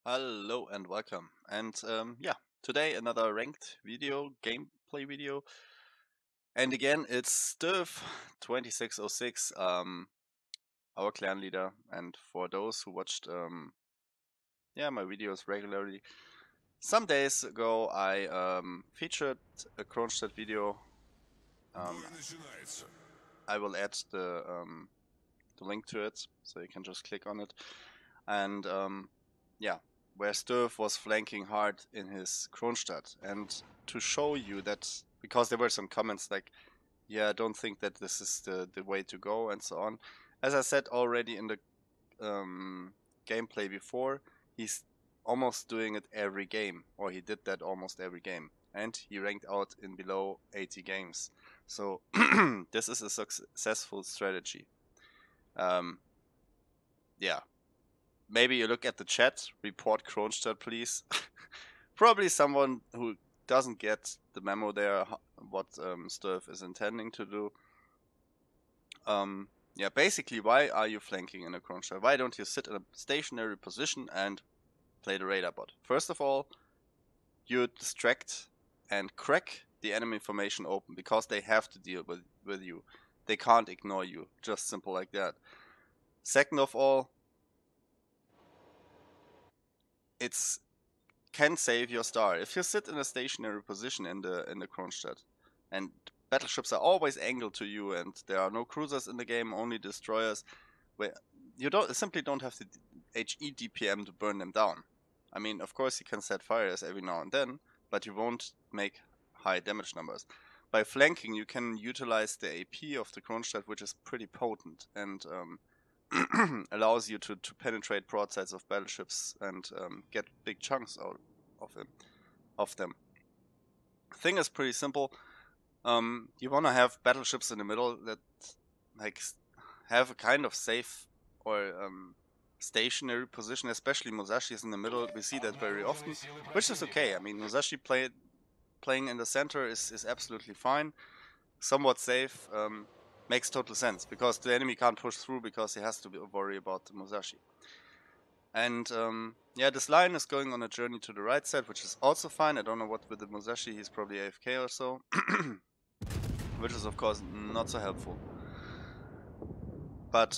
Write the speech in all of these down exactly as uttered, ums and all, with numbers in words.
Hello and welcome. And um, yeah, today another ranked video, gameplay video. And again, it's Sturf twenty-six oh six, um, our clan leader. And for those who watched um, yeah, my videos regularly, some days ago I um, featured a Kronstadt video. Um, I will add the, um, the link to it, so you can just click on it. And um, yeah, where Sturf was flanking hard in his Kronstadt. And to show you that, because there were some comments like, yeah, I don't think that this is the, the way to go and so on. As I said already in the um, gameplay before, he's almost doing it every game, or he did that almost every game. And he ranked out in below eighty games. So this is a successful strategy. Um, yeah, maybe you look at the chat, report Kronstadt, please. Probably someone who doesn't get the memo there, what um, Sturf is intending to do. Um, yeah, basically, why are you flanking in a Kronstadt? Why don't you sit in a stationary position and play the radar bot? First of all, you distract and crack the enemy formation open because they have to deal with, with you. They can't ignore you, just simple like that. Second of all, it's can save your star. If you sit in a stationary position in the in the Kronstadt, and battleships are always angled to you, and there are no cruisers in the game, only destroyers, where you don't simply don't have the H E D P M to burn them down. I mean, of course, you can set fires every now and then, but you won't make high damage numbers. By flanking, you can utilize the A P of the Kronstadt, which is pretty potent and um, allows you to, to penetrate broadsides of battleships and um, get big chunks out of them. Of them. Thing is pretty simple. Um, you want to have battleships in the middle that like have a kind of safe or um, stationary position. Especially Musashi is in the middle. We see that very often, which is okay. I mean, Musashi play, playing in the center is, is absolutely fine. Somewhat safe. Um, makes total sense because the enemy can't push through because he has to be, worry about the Musashi. And um, yeah, this line is going on a journey to the right side, which is also fine. I don't know what with the Musashi, he's probably A F K or so, which is of course not so helpful. But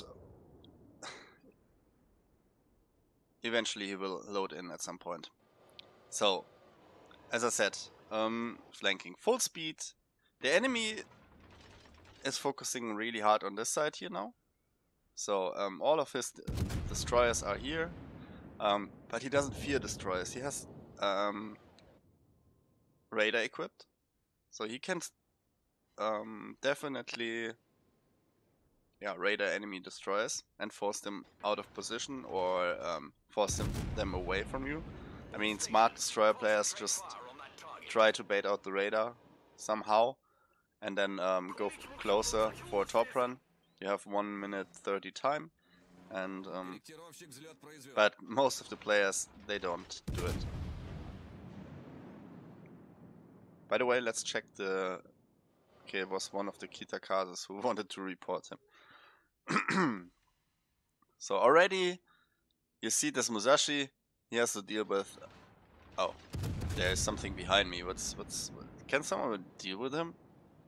eventually he will load in at some point. So, as I said, um, flanking full speed. The enemy is focusing really hard on this side here now. So um, all of his destroyers are here, um, but he doesn't fear destroyers. He has um, radar equipped, so he can um, definitely yeah radar enemy destroyers and force them out of position or um, force them, them away from you. I mean, smart destroyer players just try to bait out the radar somehow and then um, go closer for a top run. You have one minute thirty time, and um, but most of the players, they don't do it. By the way, let's check the. Okay, it was one of the Kitakazes who wanted to report him. So already, you see this Musashi. He has to deal with. Oh, there is something behind me. What's what's? Can someone deal with him?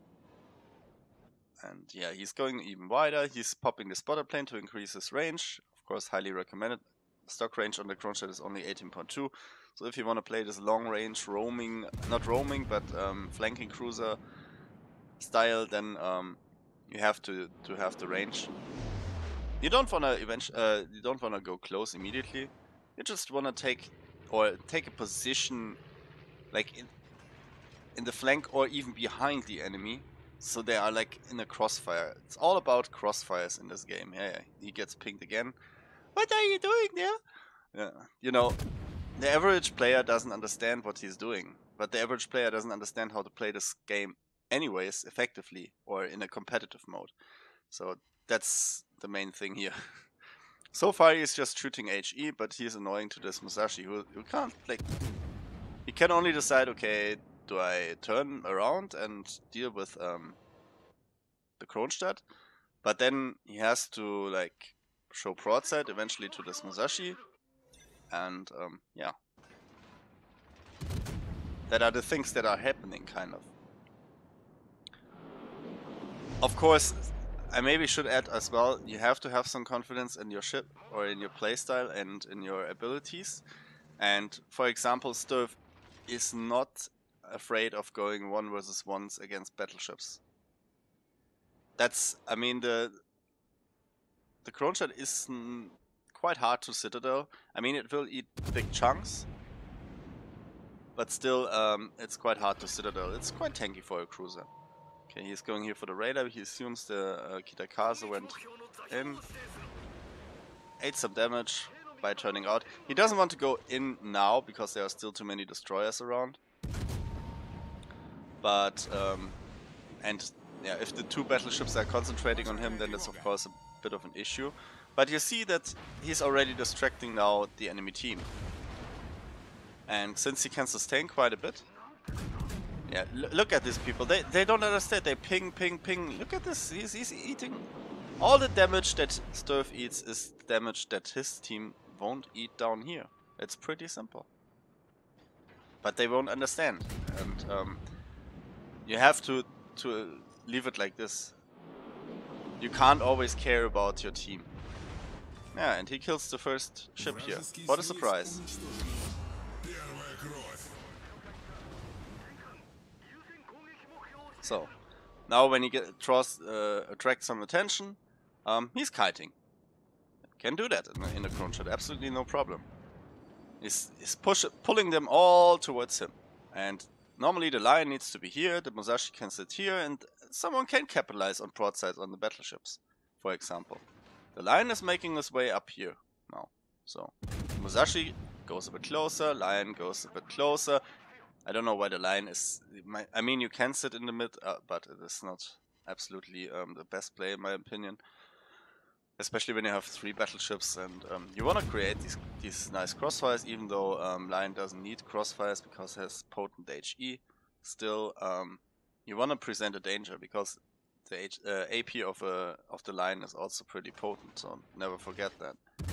And yeah, he's going even wider. He's popping the spotter plane to increase his range. Of course, highly recommended. Stock range on the Kronstadt is only eighteen point two. So if you want to play this long range roaming, not roaming, but um, flanking cruiser style, then um, you have to to have the range. You don't wanna eventually, uh, you don't wanna go close immediately. You just wanna take or take a position like in in the flank or even behind the enemy, so they are like in a crossfire. It's all about crossfires in this game. Yeah, yeah. He gets pinged again. What are you doing there? Yeah, you know, the average player doesn't understand what he's doing, but the average player doesn't understand how to play this game anyways effectively or in a competitive mode. So that's the main thing here. So far he's just shooting H E, but he's annoying to this Musashi who, who can't like he can only decide, okay, do I turn around and deal with um, the Kronstadt? But then he has to like show broadside eventually to this Musashi. And um, yeah, that are the things that are happening, kind of. Of course, I maybe should add as well, you have to have some confidence in your ship or in your playstyle and in your abilities. And for example, Sturf is not afraid of going one versus ones against battleships. That's, I mean, the the Kronstadt is mm, quite hard to Citadel. I mean, it will eat big chunks, but still, um, it's quite hard to Citadel. It's quite tanky for a cruiser. Okay, he's going here for the radar. He assumes the uh, Kitakaze went in. Ate some damage by turning out. He doesn't want to go in now because there are still too many destroyers around. But, um, and yeah, if the two battleships are concentrating on him, then that's of course a bit of an issue. But you see that he's already distracting now the enemy team. And since he can sustain quite a bit, yeah, look at these people. They they don't understand. They ping, ping, ping. Look at this. He's, he's eating. All the damage that Sturf eats is damage that his team won't eat down here. It's pretty simple. But they won't understand. And um, you have to, to leave it like this. You can't always care about your team. Yeah, and he kills the first ship here. What a surprise. So, now when he get, draws, uh, attracts some attention, um, he's kiting. Can do that in a, in a Kronstadt, absolutely no problem. He's, he's push, pulling them all towards him. And normally the Lion needs to be here, the Musashi can sit here, and someone can capitalize on broadsides on the battleships, for example. The Lion is making his way up here now. So, Musashi goes a bit closer, Lion goes a bit closer. I don't know why the Lion is... I mean, you can sit in the mid, uh, but it is not absolutely um, the best play in my opinion. Especially when you have three battleships and um, you want to create these these nice crossfires, even though um, Lion doesn't need crossfires because it has potent H E. Still, um, you want to present a danger because the H uh, A P of a of the Lion is also pretty potent, so never forget that.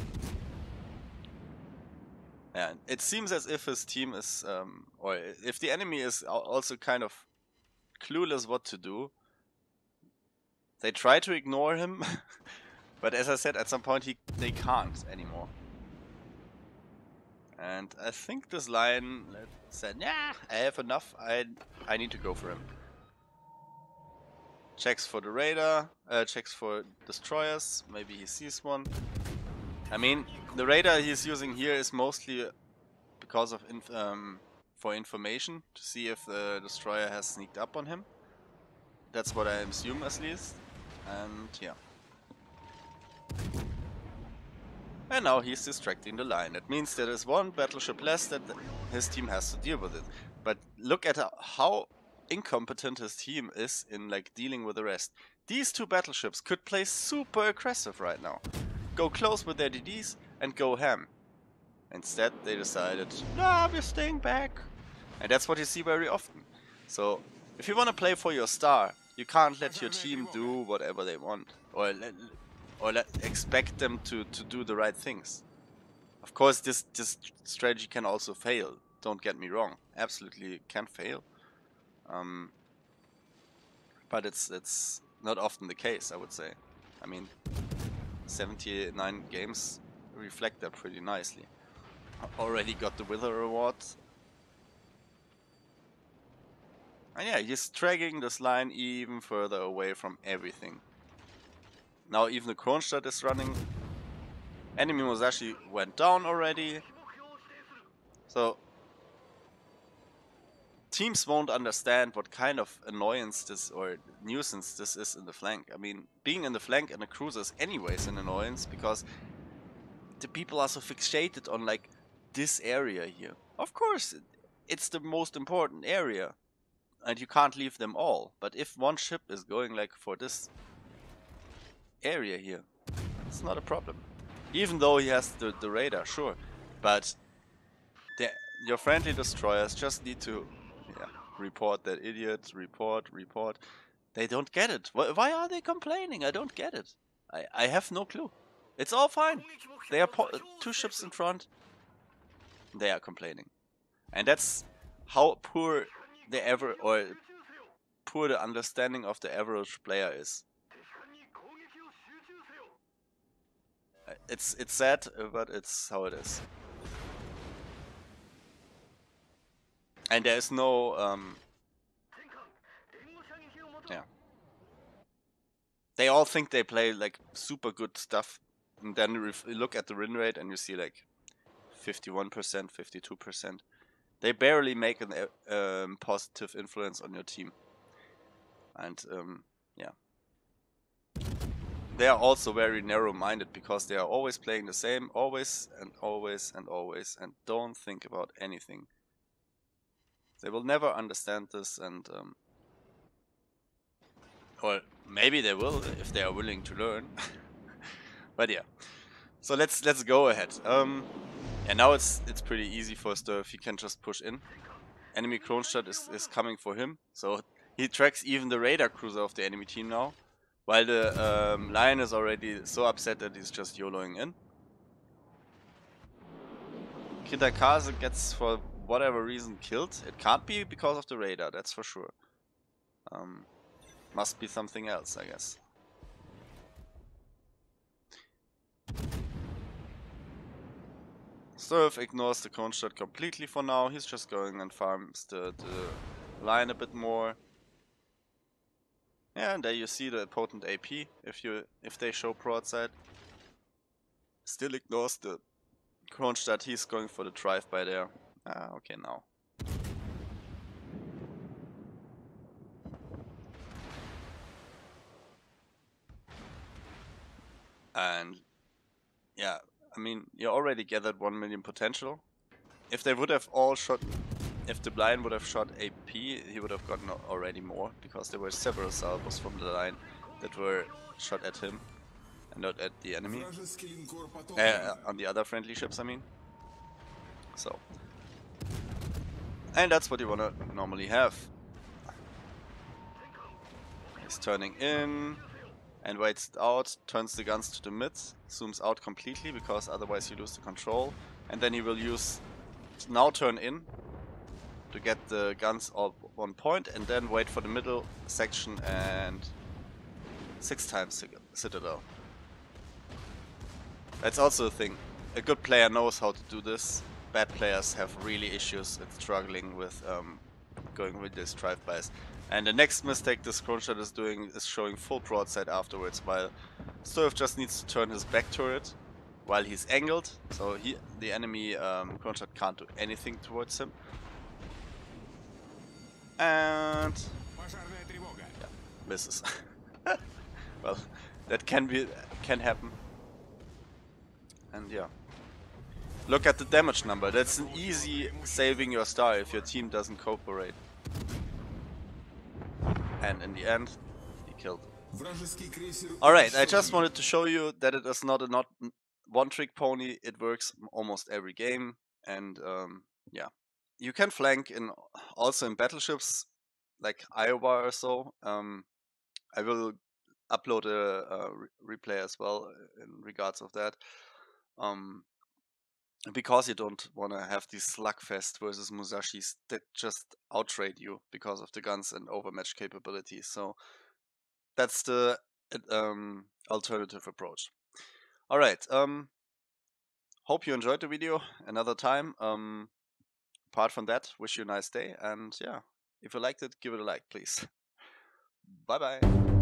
Yeah, it seems as if his team is, um, or if the enemy is also kind of clueless what to do. They try to ignore him, but as I said, at some point he they can't anymore. And I think this Lion said, "Yeah, I have enough. I I need to go for him." Checks for the radar, uh, checks for destroyers. Maybe he sees one. I mean, the radar he's using here is mostly because of inf um, for information to see if the destroyer has sneaked up on him. That's what I assume, at least. And yeah. And now he's distracting the Lion. That means there is one battleship less that his team has to deal with it. But look at how incompetent his team is in like dealing with the rest. These two battleships could play super aggressive right now. Go close with their D Ds and go ham. Instead they decided, nah, we're staying back. And that's what you see very often. So if you want to play for your star, you can't let your team do whatever they want. Or let, or let, expect them to, to do the right things. Of course this, this strategy can also fail. Don't get me wrong. Absolutely can fail. Um, but it's it's not often the case, I would say. I mean, seventy-nine games reflect that pretty nicely. Already got the Wither Award. And yeah, he's dragging this Lion even further away from everything. Now even the Kronstadt is running. Enemy Musashi went down already. So teams won't understand what kind of annoyance this or nuisance this is in the flank. I mean, being in the flank in a cruiser is anyways an annoyance because the people are so fixated on like this area here. Of course, it's the most important area and you can't leave them all. But if one ship is going like for this area here, it's not a problem. Even though he has the, the radar, sure. But the, your friendly destroyers just need to yeah, report that idiot, report, report. They don't get it. Why are they complaining? I don't get it. I, I have no clue. It's all fine. They are po two ships in front. they are complaining. And that's how poor the ever or poor the understanding of the average player is. It's it's sad, but it's how it is. And there is no um yeah. They all think they play like super good stuff, and then you look at the win rate and you see like fifty-one percent, fifty-two percent. They barely make an um, positive influence on your team. And um, yeah. They are also very narrow-minded because they are always playing the same, always and always and always, and don't think about anything. They will never understand this, and um, or maybe they will if they are willing to learn. But yeah, so let's let's go ahead. Um, and now it's it's pretty easy for Sturf. He can just push in. Enemy Kronstadt is is coming for him, so he tracks even the radar cruiser of the enemy team now. While the um, Lion is already so upset that he's just YOLOing in. Kitakaze gets, for whatever reason, killed. It can't be because of the radar, that's for sure. Um, must be something else, I guess. Sturf ignores the Kronstadt completely for now. He's just going and farms the, the Lion a bit more. Yeah, and there you see the potent A P if you if they show broadside. Still ignores the Kronstadt, he's going for the drive-by there. Ah, okay, now. And yeah, I mean, you already gathered one million potential. If they would have all shot, if the Lion would have shot A P, he would have gotten already more, because there were several salvos from the Lion that were shot at him and not at the enemy. Uh, on the other friendly ships, I mean. So. And that's what you want to normally have. He's turning in and waits it out, turns the guns to the mid, zooms out completely because otherwise you lose the control. And then he will use now turn in to get the guns all one point and then wait for the middle section and six times Citadel. That's also a thing. A good player knows how to do this. Bad players have really issues with struggling with um, going with these drive-bys. And the next mistake this Kronstadt is doing is showing full broadside afterwards, while Sturf just needs to turn his back to it while he's angled, so he, the enemy um, Kronstadt can't do anything towards him. And yeah, misses. Well, that can be can happen. And yeah. Look at the damage number. That's an easy saving your star if your team doesn't cooperate. And in the end, he killed. Alright, I just wanted to show you that it is not a not one-trick pony. It works almost every game. And um, yeah, you can flank in also in battleships like Iowa or so. Um, I will upload a, a re replay as well in regards of that. Um, Because you don't want to have these slugfest versus Musashis that just outrate you because of the guns and overmatch capabilities. So that's the um, alternative approach. Alright, um, hope you enjoyed the video another time. Um, apart from that, wish you a nice day, and yeah, if you liked it, give it a like, please. Bye bye.